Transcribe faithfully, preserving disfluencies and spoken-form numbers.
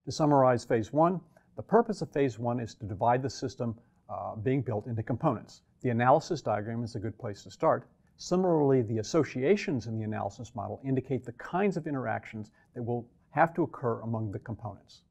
To summarize phase one, the purpose of phase one is to divide the system uh, being built into components. The analysis diagram is a good place to start. Similarly, the associations in the analysis model indicate the kinds of interactions that will have to occur among the components.